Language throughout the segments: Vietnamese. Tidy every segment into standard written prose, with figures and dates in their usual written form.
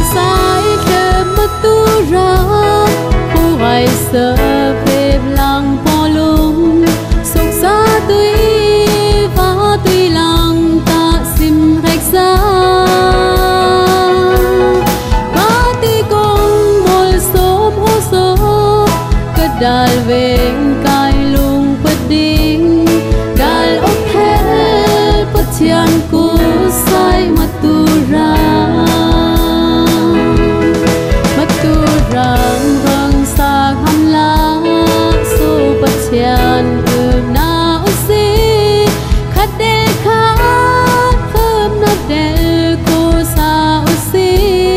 sai thơ mất tu ra khu hoài sợ phê lăng po lung sục xa tuy và tuy lăng ta sim rạch xa ba ti công môi số hô số cất đal về cài lung bất đinh đal ốc thế bất chian cú sai mất tu ra vâng xa hâm lá số bất chian na usi khát đê khát thơm nát đê cô xa usi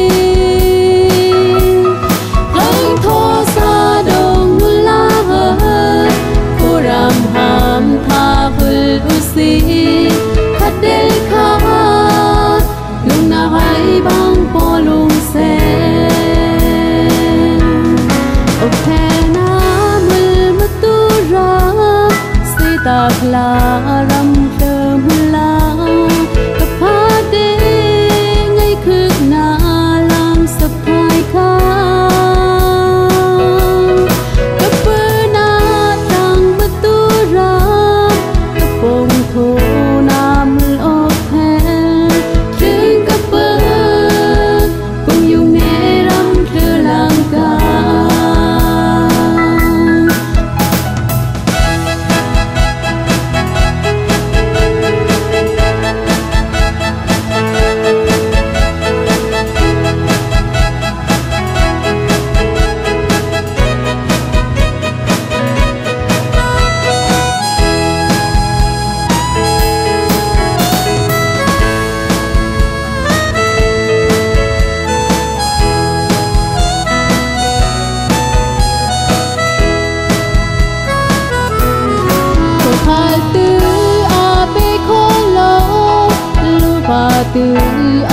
hỡng thô xa đông la hơ cô ram ham tha vul usi khát đê khát lung na hai bang po lung se tak la ram thơ mula tập hát đê ngay khước na làm sập hai kha tập bơ na tang mất tu ra tập bông thô na mul ốc hel trên tập bơ cùng dùng nghe ram thơ lang ca từ